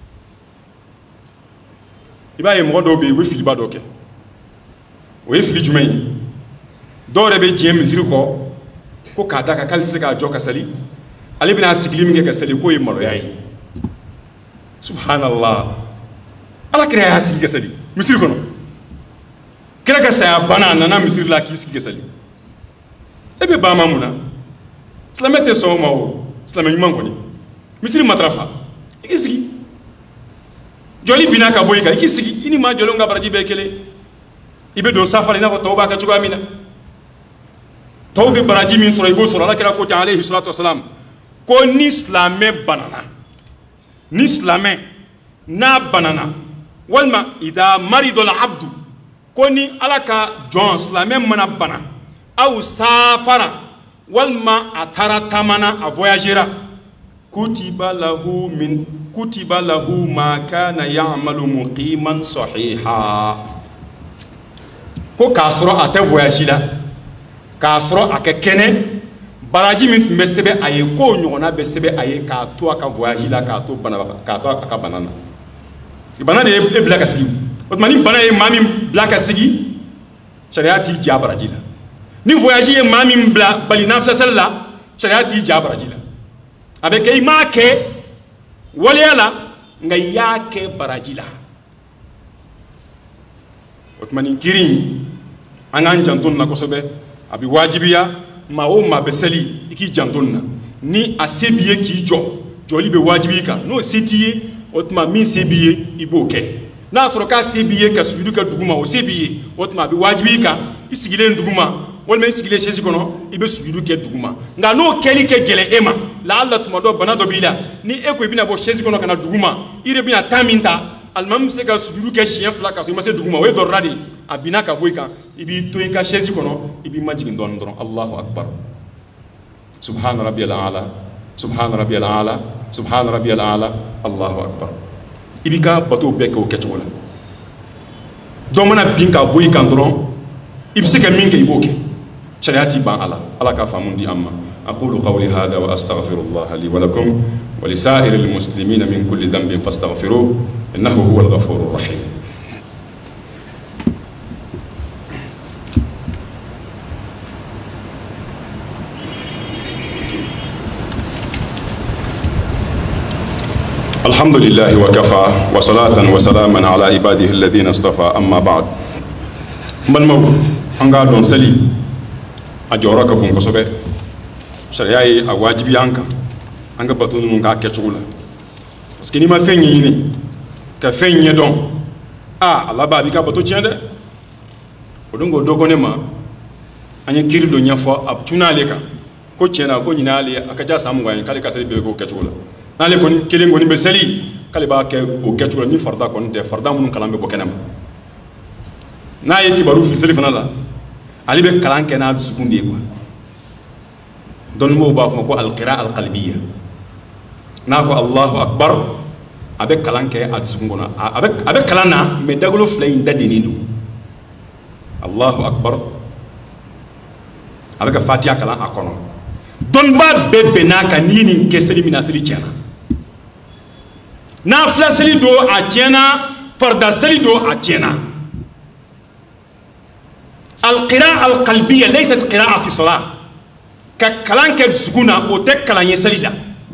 i b'a ye mɔgɔ dɔw bɛ yen u bɛ filiba dɔ kɛ o ye fili jumɛn ye dɔw yɛrɛ bɛ diɲɛ misiri kɔ ko k'a da kan k'ale tɛ se k'a jɔ ka seli ale bɛna sigili min kɛ ka seli k'o ye maloya ye subhanallah ala kira y'a sigi ka seli misiri kɔnɔ kira ka saya bana a nana misiri la k'i sigi ka seli e bɛ ban ma mun na silamɛ tɛ sɔn o ma o silamɛ ɲuman kɔni misiri matarafa i k'i sigi jɔli binna ka bɔ i kan i k'i sigi i ni maa jɔlenw ka baraji bɛɛ ye kelen i bɛ don safari i n'a fɔ tɔw b'a kɛ cogoya min na tɔw bɛ baraji min sɔrɔ i b'o sɔrɔ ala kira ko ten alayhi salatu wasalam ko ni silamɛ banana ni silamɛ n'a banana walma ida marido al abdu koni alaka jon silamɛ mana bana aw safara walma atara tamana a voyagera kutiba lahu min kutiba lahu ma kana ya'malu muqiman sahiha ko k'a sɔrɔ a tɛ voyage la k'a sɔrɔ a kɛ kɛnɛ baraji min tun bɛ sɛbɛn a ye k'o ɲɔgɔnna bɛ sɛbɛn a ye k'a to a ka voyage la k'a to bana k'a to a ka bana na bana de ye e bila ka sigi o tuma ni bana ye maa min bila ka sigi sariya t'i ja baraji la ni voyage ye maa min bila bali nafila seli la sariya t'i ja baraji la a bɛ kɛ i m'a kɛ waleya la nka i y'a kɛ baraji la o tuma nin kiiri in an k'an janto nin na kosɛbɛ a bɛ wajibiya maa o maa bɛ seli i k'i janto nin na ni a se b'i ye k'i jɔ jɔli bɛ wajibi i kan n'o se t'i ye o tuma min se b'i ye i b'o kɛ n'a sɔrɔ k'a se b'i ye ka sujudu kɛ duguma o se b'i ye o tuma a bɛ wajibi i kan i sigilen duguma walima i sigilen chaise kɔnɔ i bɛ sujudu kɛ duguma nka n'o kɛli kɛ gɛlɛn e ma lahala tuma dɔ bana dɔ b'i la ni e ko i bɛna bɔ chaise kɔnɔ ka na duguma i yɛrɛ bɛna temps min ta alimami bɛ se ka sujudu kɛ siɲɛ fila ka sɔrɔ i ma se duguma o ye dɔrɔda de ye a binna ka bɔ i kan i b'i to i ka chaise kɔnɔ i b'i majigin dɔɔnin dɔrɔn Allahu akbar subhana rabbiyal a'la subhana rabbiyal a'la subhana rabbiyal a'la Allahu akbar i b'i ka bato bɛɛ kɛ o kɛcogo la dɔ mana bin ka bɔ i kan dɔrɔn i bɛ se ka min kɛ i b'o kɛ sariya t'i ban a la ala ka faamu di an ma aqulu qawli hada wa astaghfirullah li wa lakum wa li sa'iril muslimina min kulli dhanbin fastaghfiruhu innahu huwal ghafurur rahim الحمد لله وكفى وصلاة وسلاما على عباده الذين اصطفى أما بعد من مو أنغا دون سلي أجورك بون كسبة شريعي أواجب يانك أنغا بطون نونغا كتشولا بس كني ما فين يني كفين يدون آه الله بابي كابتو تشاند ودونغو دوغوني ما أني كيري دنيا فو أبتونا لك كو تشانا كو ينالي أكجا سامغاني كالي كاسري بيكو كتشولا n'ale kɔni kelen kɔni bɛ seli k'ale b'a kɛ o kɛcogo la ni farida kɔni tɛ farida minnu kalan bɛ bɔ kɛnɛma n'a ye kibaru fili seli fana la ale bɛ kalan kɛ n'a dusukun de ye quoi dɔnnibaaw b'a fɔ ko alqira alqalbiya n'a ko Allahu akbar a bɛ kalan kɛ a dusukun kɔnɔ a bɛ a bɛ kalan na mais dagolo fila in dadennen don Allahu akbar a bɛ ka fatiha kalan a kɔnɔ dɔnnibaa bɛɛ bɛn n'a kan n'i ye nin kɛ seli min na seli tiɲɛna n'a fila seli don a tiɲɛna farida seli don a tiɲɛna alqira alqalbiya laysat qira'a fi salat ka kalan kɛ dusukun na o tɛ kalan ye seli la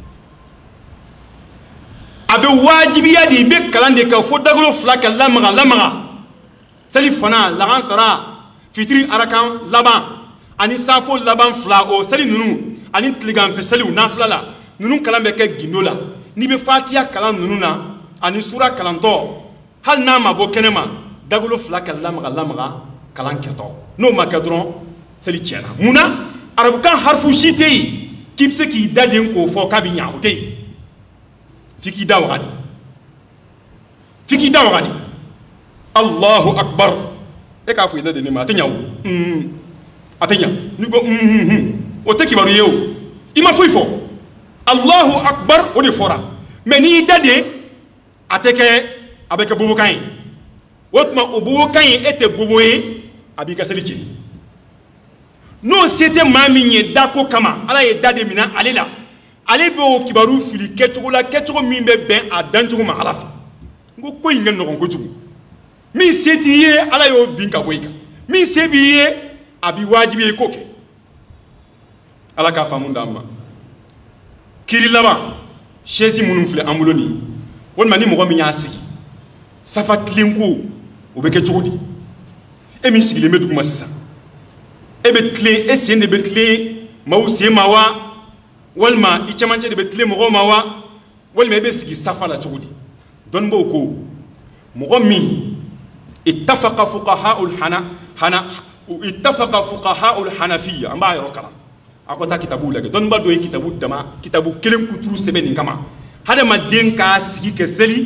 a bɛ wajibiya de i bɛ kalan de ka fo dagolo fila ka lamaga lamaga seli fana lagansara fitiri arakan laban ani safo laban fila o seli ninnu ani tileganfɛ seliw nafila la ninnu kalan bɛ kɛ gindo la n'i bɛ fatiha kalan ninnu na ani sura kalantɔ hali n'a ma bɔ kɛnɛma dagolo fila ka lamaga lamaga kalan kɛtɔ n'o ma kɛ dɔrɔn seli tiɲɛna munna arabukan harifu si tɛ yen k'i bɛ se k'i da den k'o fɔ k'a bɛ ɲa o tɛ yen f'i k'i da wagadi f'i k'i da wagadi Allahu akbar e k'a fɔ i da den ma a tɛ ɲa o a tɛ ɲa n'i ko o tɛ kibaru ye o i ma foyi fɔ Allahu akbar o de fɔra mais n'i y'i da de a tɛ kɛ a bɛ kɛ bobokan ye o tuma o bobokan ye e tɛ bobo ye a b'i ka seli tiɲɛ n'o se tɛ maa min ye dako kama ala ye da de minɛ ale la ale bɛ o kibaru fili kɛcogo la kɛcogo min bɛ bɛn a dancogo ma ala fɛ n ko ko in ka nɔgɔn kojugu min se t'i ye ala y'o bin ka bɔ i kan min se b'i ye a b'i wajibi ye i k'o kɛ ala k'a faamu d'an ma kiiri laban chaise minnu filɛ an bolo nin walima ni mɔgɔ min y'a sigi safa tilenko o bɛ kɛ cogo di e min sigilen bɛ duguma sisan e bɛ tilen e sen de bɛ tilen maaw sen ma wa walima i cɛmancɛ de bɛ tilen mɔgɔw ma wa walima e bɛ sigi safa la cogo di dɔnnibaaw ko mɔgɔ min ittafaqa fuqaha'ul hana hana ittafaqa fuqaha'ul hanafiya an b'a yɔrɔ kalan a ko taa kitabu lajɛ dɔnnibaa dɔ ye kitabu dama kitabu kelen kuturu sɛbɛn nin kama hadamaden k'a sigi kɛ seli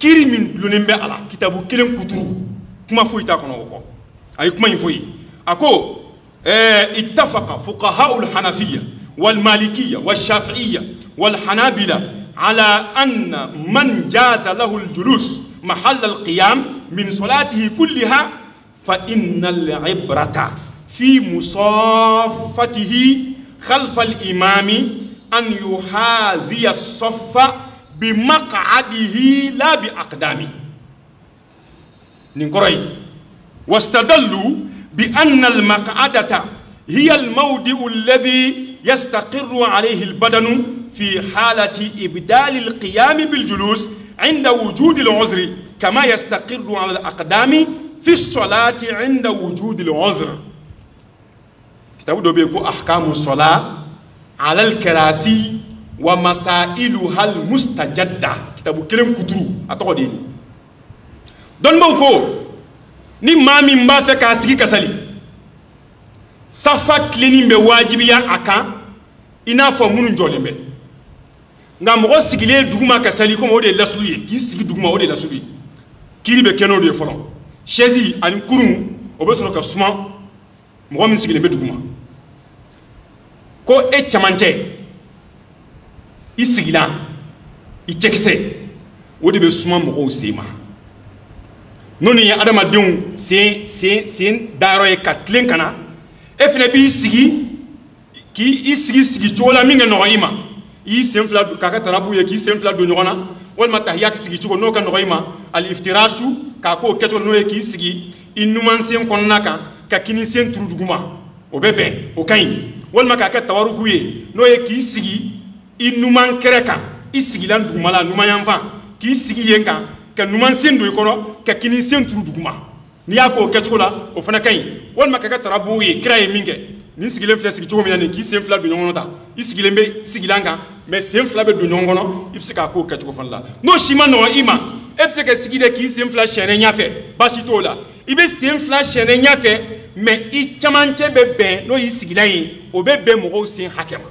kiri min lonen be ala kitabu kelen kuturu kuma foyi ta kono ko ay kuma foyi ako eh ittafaqa fuqaha al-hanafiyya wal malikiyya wal shafi'iyya wal hanabila ala anna man jaza lahu al-julus محل القيام من صلاته كلها فإن العبرة في مصافته خلف الإمام أن يحاذي الصف بمقعده لا بأقدامه نقرأ واستدلوا بأن المقعدة هي الموضع الذي يستقر عليه البدن في حالة إبدال القيام بالجلوس عند وجود العذر كما يستقر على الأقدام في الصلاة عند وجود العذر. كتاب دوبيكو أحكام الصلاة على الكراسي ومسائلها المستجدة كتاب كلام كترو أتقديني دون بوكو ni mami mba fe ka sigi kasali safa klini mbe wajibiya aka ina fo munu jolembe nga mo sigile duguma kasali ko mo de lasluye ki sigi duguma o de lasluye kiri be keno de folon chezi ani kurun o be soro ka suma mo min sigile be duguma ko e chamanche isigila i chekse o de be suma mo sima noni ya adama diun sen sen sen daro e katlen kana e fene bi sigi ki isigi sigi chola minga no ima i sen fla kaka tarabu ye ki sen fla do nyona wal matahiya ki sigi chugo no ka no ima al iftirashu ka ko keto no e ki sigi inuman sen konnaka ka kini sen truduguma o bebe o kain wal makaka tawaruku ye no e ki sigi inuman kereka isigi lan dugumala numan yanfa ki sigi yenka ka numan sen do ikoro ka kini sen turu duguma ni yako kechugo la o fana kain wal makaka tarabu ye kraye minge ni sigile fla sigi chugo minane ki sen fla do nyongo ta isigile mbe sigilanga mais sen fla be do nyongo no ipsika ko kechugo fana la no shima no ima epsika sigide ki sen fla chene nyafe bashito la ibe sen fla chene nyafe mais i chamanche be be no isigila yi o be be mo sen hakema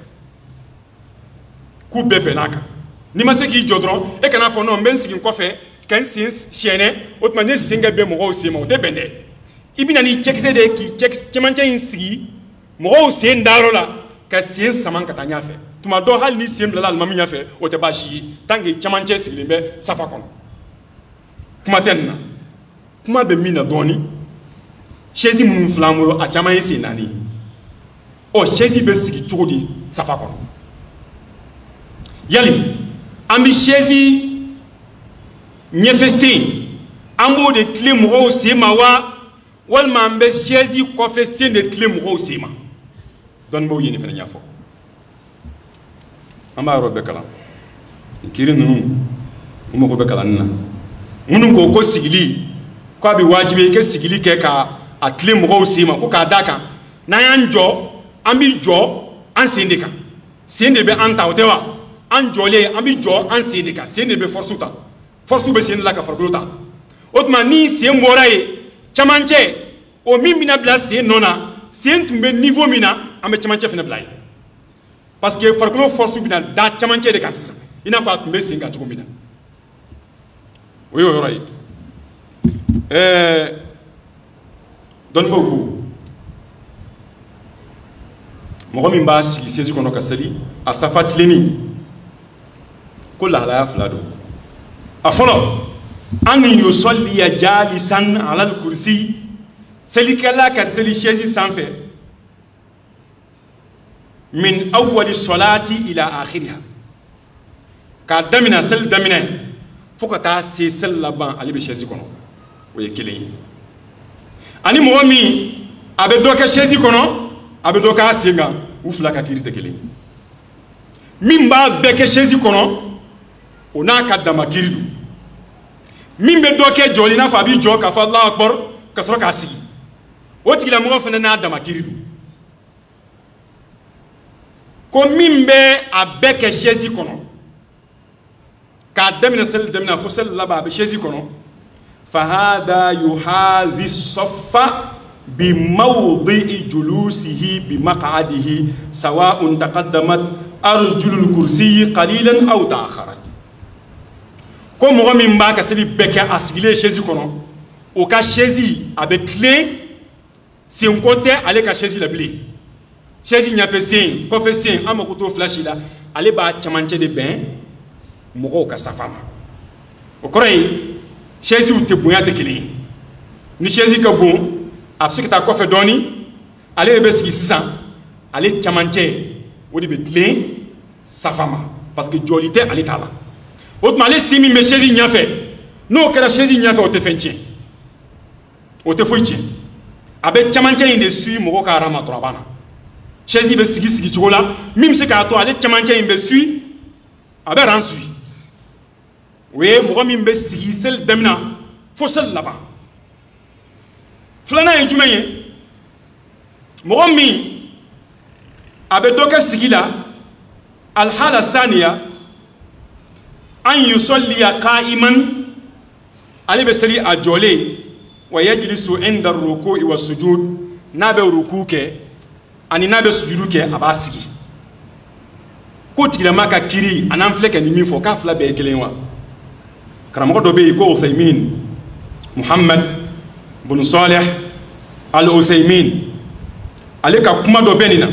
ku bebe naka ni maseki jodron e kana fo no mben sigi nkofe kan sin chene otma ne singa be mo aussi mo te bende ibina ni chekse de ki chek chamanche insigi mo aussi ndaro la ka sin saman ka tanya fe tuma do hal ni sim la mami nya fe o te bashi tangi chamanche sigi be safa kon kuma tenna kuma be mina doni chezi mun flamuro a chamanche sinani o chezi be sigi chogodi safa kon yali ambi chezi nyefesi ambo de clé mo sima wa wal mambe chezi kofesi de clé mo sima don mo yini fena nyafo amba robe kala kiri nunu mo ko be kala nna munu ko ko sigili ko abi wajibi ke sigili ke ka a clé mo sima ko ka daka na yanjo ambi jo an sindika sinde be anta otewa an jole ambi jo an sindika sinde be forsuta force be sen la ka farkolota otma ni sen moraye chamanche o mimina bla sen nona sen tumbe niveau mina ame chamanche fina blay parce que farkolo force bina da chamanche de kas ina fa tumbe sen ga tuko mina oui oui ray euh donne beaucoup mo mi mba si sezi kono kasali asafat leni ko la la flado afolo an yusalli jalisan ala al-kursi salikala ka sali chaise sanfé min awwal salati ila akhiriha ka damina sal damina fokata se sal laban ali be chaise kono o ye kelen ani mo mi abe do ka chaise kono abe do ka singa u fula ka kirite kelen mimba be ka chaise kono ona ka dama kiridu mimbe doke joli na fabi jo ka fa Allah akbar ka soro ka sigi o tigila mo fa na dama kiridu ko mimbe abeke chezi kono ka demina sel demina fo sel laba be chezi kono fa hada yuhadhi saffa bi mawdi'i julusihi bi maq'adihi sawa'un taqaddamat arjulul kursi qalilan aw ta'akharat ko mɔgɔ min b'a ka seli bɛɛ kɛ a sigilen chaise kɔnɔ o ka chaise a bɛ tilen senko tɛ ale ka chaise la bilen chaise ɲɛfɛ sen kɔfɛ sen an mako t'o flash la ale b'a camancɛ de bɛn mɔgɔw ka safa ma o kɔrɔ ye chaise tɛ bonya tɛ kelen ye ni chaise ka bon a bɛ se ka taa kɔfɛ dɔɔni ale de bɛ sigi sisan ale camancɛ o de bɛ tilen safa ma parce que jɔli tɛ ale t'a la o tuma ale si min bɛ chaise ɲɛfɛ n'o kɛra chaise ɲɛfɛ o tɛ fɛn tiɲɛ o tɛ foyi tiɲɛ a bɛ camancɛ in de suit mɔgɔ ka rang ma dɔrɔn a banna chaise bɛ sigi sigi cogo la min bɛ se k'a to ale camancɛ in bɛ suit a bɛ rang suit o ye mɔgɔ min bɛ sigi seli daminɛ fo seli laban filanan ye jumɛn ye mɔgɔ min a bɛ dɔ kɛ sigi la alhala saniya an yusalliya qa'iman ale bɛ seli a jɔlen wa yajlisu inda ruku'i wa sujud n'a bɛ ruku kɛ ani n'a bɛ sujudu kɛ a b'a sigi ko tigilama ka kiri a n'an filɛ ka nin min fɔ k'a fila bɛɛ ye kelen wa karamɔgɔ dɔ bɛ yen ko Usaimin Muhammad bin Salih al Usaimin ale ka kuma dɔ bɛ nin na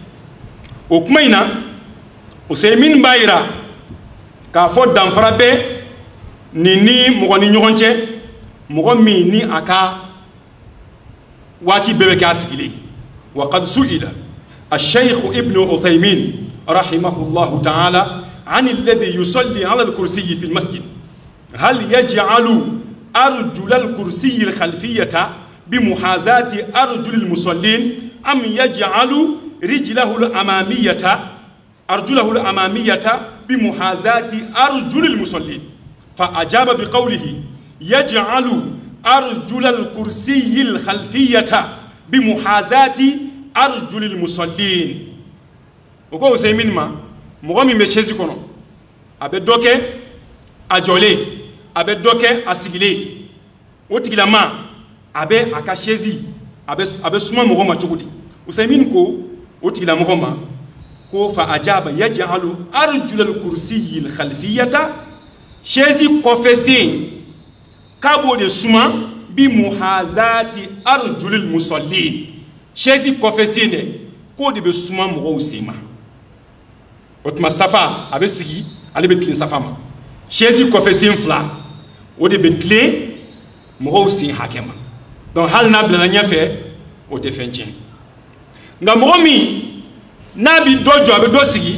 o kuma in na Usaimin b'a yira k'a fɔ danfara bɛ nin ni mɔgɔ ni ɲɔgɔn cɛ mɔgɔ min ni a ka waati bɛɛ bɛ kɛ a sigilen wa qad su'ila الشيخ ابن عثيمين رحمه الله تعالى عن الذي يصلي على الكرسي في المسجد هل يجعل أرجل الكرسي الخلفية بمحاذاة أرجل المصلين أم يجعل رجله الأمامية أرجله الأمامية بمحاذاة أرجل المصلين فأجاب بقوله يجعل أرجل الكرسي الخلفية بمحاذاة أرجل المصلين وقال سيمين ما مغامي بشيزي كونو أبي دوكي أجولي أبي دوكي أسيغلي وتقول ما أبي أكاشيزي أبي أبي سما مغاما تقولي وسيمين كو وتقول مغاما كو فأجاب يجعل أرجل الكرسي الخلفية شيزي كوفيسين كابو دي سما بمحاذاة أرجل المصلين chaise kɔfɛ ne ko de bɛ suma mɔgɔw sen ma o tuma safa a bɛ sigi ale bɛ tilen safa ma chaise kɔfɛ sen fila o de bɛ tilen mɔgɔw sen hakɛ ma donc hali n'a bilala ɲɛfɛ o tɛ fɛn tiɲɛ nka mɔgɔ min n'a bɛ dɔ jɔ a bɛ dɔ sigi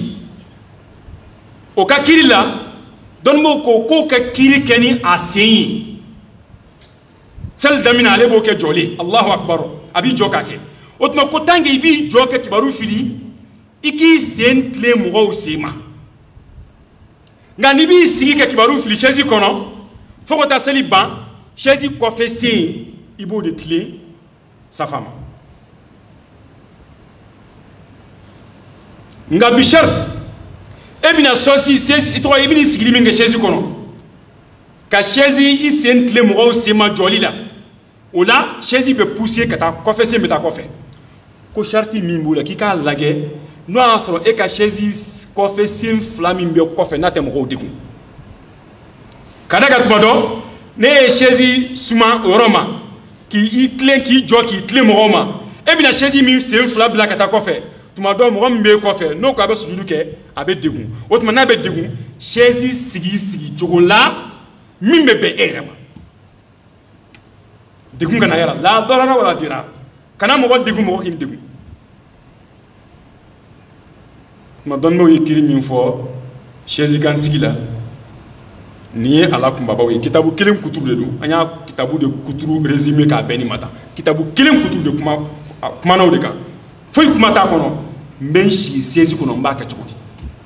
o ka kiri la dɔnnibaaw ko k'o ka kiri kɛ ni a sen ye seli daminɛ ale b'o kɛ jɔlen Allahu akbar a bɛ jɔ k'a kɛ o tuma ko tant que i b'i jɔ kɛ kibaru fili i k'i sen tilen mɔgɔw sen ma nka n'i b'i sigi kɛ kibaru fili chaise kɔnɔ fo ka taa seli ban chaise kɔfɛ sen i b'o de tilen safa ma nka bi charte e bɛna sɔsi i tɔgɔ i bɛna sigili min kɛ chaise kɔnɔ ka chaise i sen tilen mɔgɔw sen ma jɔli la o la chaise bɛ pousser ka taa kɔfɛ sen bɛ taa kɔfɛ ko charte min b'o la k'i k'a lajɛ n'o y'a sɔrɔ e ka chaise kɔfɛ sen fila min bɛ kɔfɛ n'a tɛ mɔgɔw degun ka da ka tuma dɔ ne ye chaise suma o yɔrɔ ma k'i tilen k'i jɔ k'i tilen mɔgɔw ma e bɛna chaise min sen fila bila ka taa kɔfɛ tuma dɔ mɔgɔ min bɛ kɔfɛ n'o ko a bɛ sujudu kɛ a bɛ degun o tuma n'a bɛ degun chaise sigi sigi cogo la min bɛ bɛn e yɛrɛ ma degun kana yara la darara wala dira kana mɔgɔ degun mɔgɔ k'i degun tuma dɔnnibaw ye kiri min fɔ chaise kan sigi la nin ye ala kunbabaw ye kitabu kelen kuturu de don an y'a kitabu de kuturu résumé k'a bɛɛ ni ma tan kitabu kelen kuturu de kuma kumanaw de kan foyi kuma t'a kɔnɔ n bɛ n sigi chaise kɔnɔ n b'a kɛ cogo di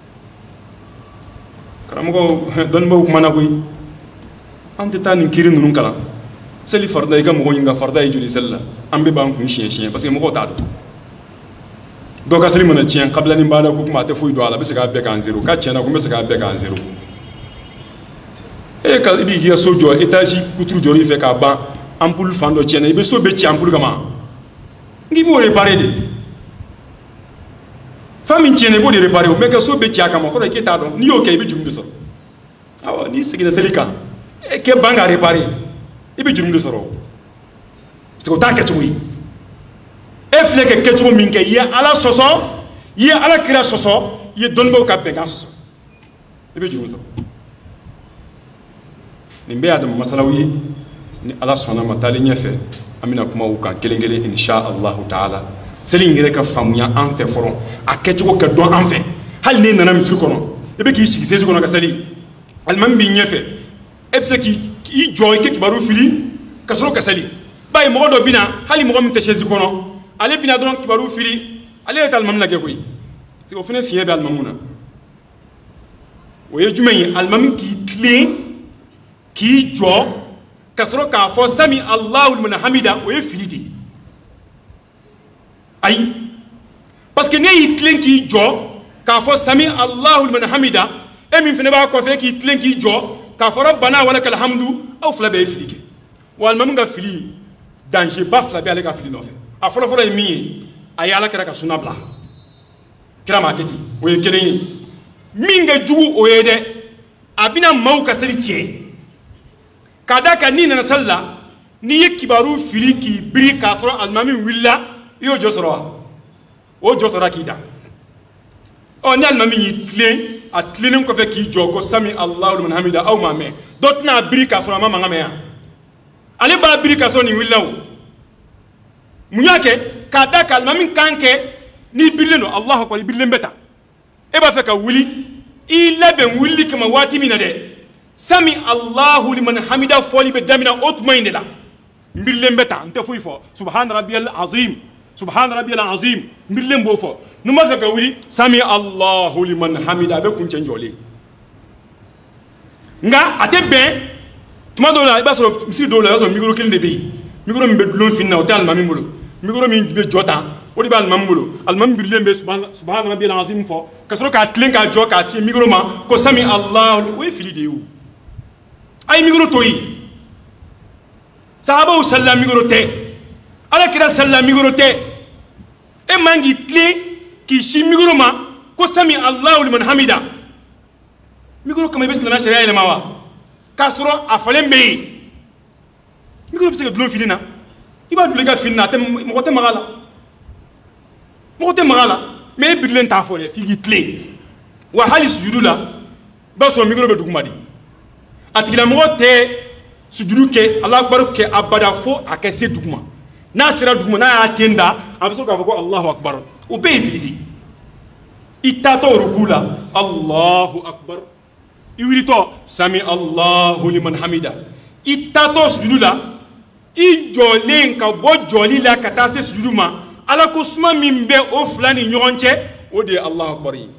karamɔgɔ dɔnnibaw kumana koyi an tɛ taa nin kiri ninnu kalan seli farida i ka mɔgɔ ɲininka farida ye joli seli la an bɛɛ b'an kun siɲɛ siɲɛ parce que mɔgɔw t'a dɔn dɔw ka seli mana tiɲɛ kabila ni baara ko kuma a tɛ foyi dɔn a la a bɛ se k'a bɛɛ k'an zéro k'a tiɲɛna ko n bɛ se k'a bɛɛ k'an zéro e ka i b'i k'i ka so jɔ étage kuturu jɔr'i fɛ k'a ban ampoule fan dɔ tiɲɛna i bɛ so bɛɛ ci ampoule kama n'i b'o réparer de fan min tiɲɛna i b'o de réparer o mais ka so bɛɛ ci a kama o kɔrɔ ye k'e t'a dɔn n'i y'o kɛ i bɛ juru de sɔrɔ awa ni sigina seli kan e ke banga réparer e be jurum de soro c'est ko ta ke tuwi e fle ke ke tuwi min ke ye ala soso ye ala kira soso ye donbo ka be kan soso e be jurum soro ni be adam masalawi ni ala sona matali nyefe amina kuma u kan kelengele insha Allah taala seli ngire ka famuya an fe foron a ke tuwi ke don an fe hal ni nana misri kono e be ki sigi sezi kono ka seli alman bi nyefe e be se ki i joy ke kibaru fili kasoro ka seli bay mo do bina hali mo mi teshezi kono ale bina don kibaru fili ale etal mam lage koy ti ko fene fiye be al mamuna o ye jumay al mam ki clé ki jo kasoro ka fo sami Allahu liman hamida o ye fili di ay parce que ne yi clé ki jo ka fo sami Allahu liman hamida e min fene ba ko fe ki clé ki jo ka fo rabbana walakal hamdu aw fla be fili ke wal mam nga fili danger ba fla be ale ka fili no fe a folo folo mi ay ala kera ka sunabla kira ma keti o ye kelen minga jugu o ye de abina maw ka seri tie kada ka ni na salla ni yekibaru fili ki biri ka foro almami willa yo josoro o jotora ki da o ni almami yi clean a cleaning ko fe ki jogo sami Allahu liman hamida aw ma me dotna biri ka foro ma ngame ya ale ba biri ka so ni willaw munyake kada ka almami kanke ni birleno Allahu akbar birlen beta e ba fe ka wuli illa ben wuli kama wati mina de sami Allahu liman hamida foli be damina otmainde la birlen beta nte fuy fo subhan rabbiyal azim subhan rabbiyal azim birlen bo fo no ma fe ka wuli sami Allahu liman hamida be kun cenjole nga ate ben tuma do la ba so misi do la so micro kelinde be micro mi be dulon finna o tal mami mulo micro mi be jota o di ba al mamulo al mam birlen be subhan subhan rabbiyal azim fo kasro ka tlen ka jo ka ti micro ma ko sami Allah we fili de wu ay micro toyi sahaba o sallam micro te ala kira sallam micro te e mangi tle ki shi micro ma ko sami Allah liman hamida micro kama be sunna sharia ile mawa kasro afalen be micro bisa dulon filina iba dulega finna te mo te magala mo te magala mais birlen ta fole fi gitle wa hali sujudu la ba so micro be dugumadi atigila mo te sujudu ke Allah akbar ke abada fo akese duguma na sira duguma na atenda abiso ka ko Allahu akbar o be filidi itato rukula Allahu akbar iwilito sami Allahu liman hamida itato sujudu la i jolen ka bo joli la kata se sujudu ma ala ko suma min be o flani nyonche o de Allahu akbar yi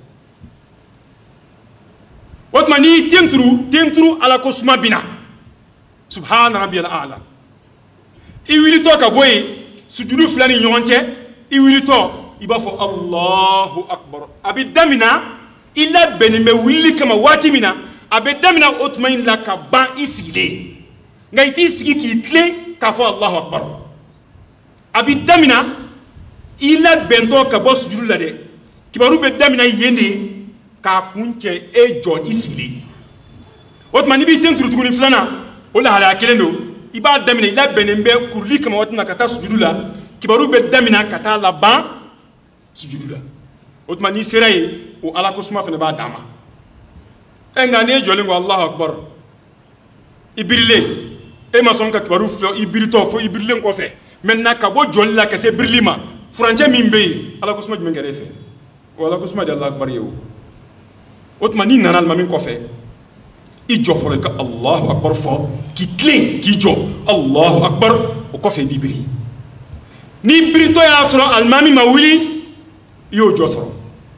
watma ni tentru tentru ala ko suma bina subhana rabbiyal a'la i wilito ka boy sujudu flani nyonche i wilito iba fo Allahu akbar abidamina illa benime willi kama watimina abidamina otmain la ka ban isigile ngaiti sigi ki tle ka fo Allahu akbar abidamina illa bento ka bo sujudu la de kibaru be damina yende ka kunche e jo isigile otma ni bi tentru tuguni flana wala hala kelendo iba damina illa benembe kurli kama watina kata sujudu la kibaru be damina kata la ban sujudu la otma ni seraye o ala ko suma fene ba dama enga ne jole ngo Allahu akbar ibirle e ma son ka kibaru flo ibirito fo ibirle ko fe menna ka bo jole la ka se birlima franje mimbe ala ko suma jume ngere fe wala ko suma de Allah akbar yow otma ni nanal mamin ko fe i jo fo ka Allahu akbar fo ki clean ki jo Allahu akbar o ko fe bibiri ni birito ya soro almami mawili yo jo soro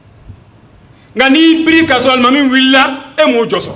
ngani biri ka soro almami willa e mo jo soro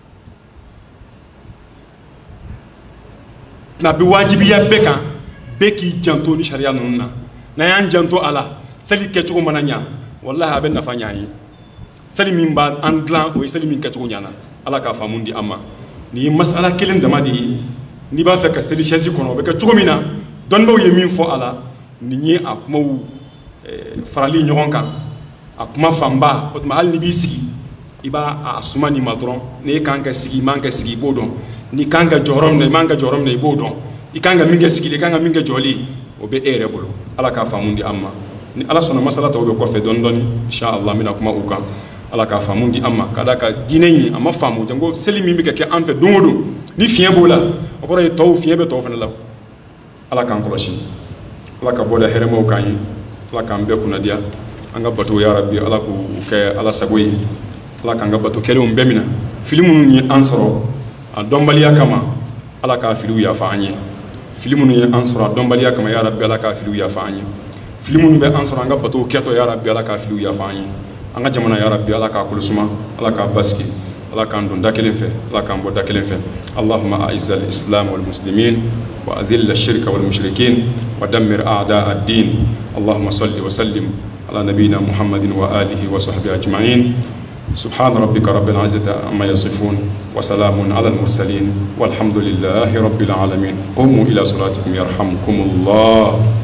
na bi wajibi ya beka beki janto ni sharia nunna na yan janto ala sali ke chugo mananya wallahi aben nafanya yi sali min ba andlan o sali min ke chugo nyana ala ka famundi amma ni masala kelen dama di ni ba fe ka sali chaise kono be ka chugo mina don bo yemin fo ala ni ni akuma wu farali nyogon kan akuma famba otma hal ni bi sigi i b'a a suma nin ma dɔrɔn ni e kan ka sigi i man ka sigi i b'o dɔn ni kan ka jɔ yɔrɔ min na i man ka jɔ yɔrɔ min na i b'o dɔn i kan ka min kɛ sigili i kan ka min kɛ jɔli o bɛ e yɛrɛ bolo ala k'a faamu di an ma ni ala sɔnna masala tɔw bɛ kɔfɛ dɔɔni dɔɔni inshallah n bɛna kuma u kan ala k'a faamu di an ma ka d'a kan diinɛ in a ma faamu janko seli min bɛ ka kɛ an fɛ don o don ni fiɲɛ b'o la o kɔrɔ ye tɔw fiɲɛ bɛ tɔw fana la ala k'an kɔlɔsi ala ka bɔda hɛrɛmaw k'an ye ala k'an bɛɛ kunnadiya an ka bato ya rabbi ala k'u kɛ ala sago ye ala k'an ka bato kɛlenw bɛɛ minɛ fili minnu ye an sɔrɔ a dɔnbaliya kama ala k'a filiw yafa an ye fili minnu ye an sɔrɔ a dɔnbaliya kama ya rabbi ala k'a filiw yafa an ye fili minnu bɛ an sɔrɔ an ka bato kɛtɔ ya rabbi ala k'a filiw yafa an ye an ka jamana ya rabbi ala k'a kolosuma ala k'a basigi ala k'an don da kelen fɛ ala k'an bɔ da kelen fɛ allahumma a'izza al-islam wal muslimin wa adhill ash-shirka wal mushrikin wa dammir a'da ad-din allahumma salli wa sallim ala nabiyyina muhammadin wa alihi wa sahbihi ajma'in subhana rabbika rabbil izzati amma yasifun wa salamun ala al-mursalin walhamdulillahi rabbil alamin qumu ila salatikum yarhamkumullah.